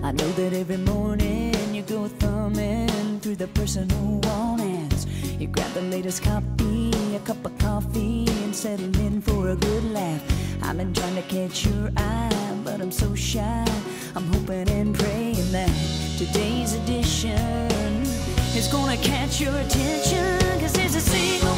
I know that every morning you go thumbing through the personal romance. You grab the latest copy, a cup of coffee, and settle in for a good laugh. I've been trying to catch your eye, but I'm so shy. I'm hoping and praying that today's edition is gonna catch your attention, 'cause there's a single